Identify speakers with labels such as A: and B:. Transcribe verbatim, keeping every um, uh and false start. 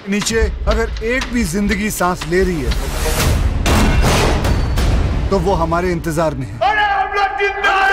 A: नीचे अगर एक भी जिंदगी सांस ले रही है तो वो हमारे इंतजार में है।
B: अरे हम लोग जिंदा